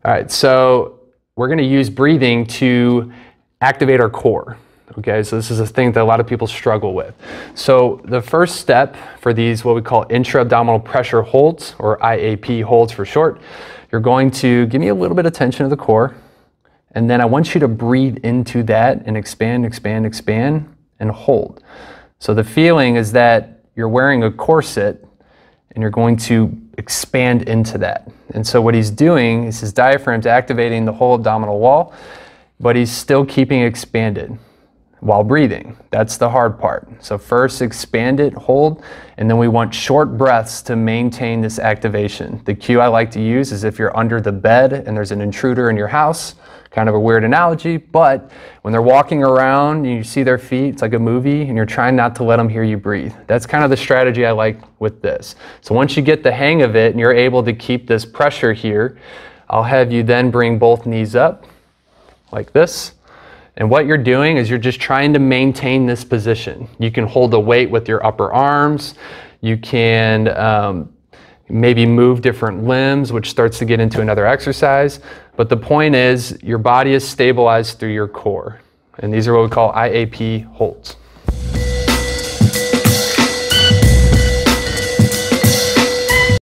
All right, so we're going to use breathing to activate our core. Okay, so this is a thing that a lot of people struggle with. So the first step for these, what we call Intra Abdominal Pressure holds, or IAP holds for short, you're going to give me a little bit of tension of the core, and then I want you to breathe into that and expand, expand, expand, and hold. So the feeling is that you're wearing a corset and you're going to expand into that. And so what he's doing is his diaphragm's activating the whole abdominal wall, but he's still keeping it expanded while breathing. That's the hard part. So first expand it, hold, and then we want short breaths to maintain this activation. The cue I like to use is if you're under the bed and there's an intruder in your house, kind of a weird analogy, but when they're walking around and you see their feet, it's like a movie, and you're trying not to let them hear you breathe. That's kind of the strategy I like with this. So once you get the hang of it and you're able to keep this pressure here, I'll have you then bring both knees up like this. And what you're doing is you're just trying to maintain this position. You can hold the weight with your upper arms. You can maybe move different limbs, which starts to get into another exercise. But the point is your body is stabilized through your core. And these are what we call IAP holds.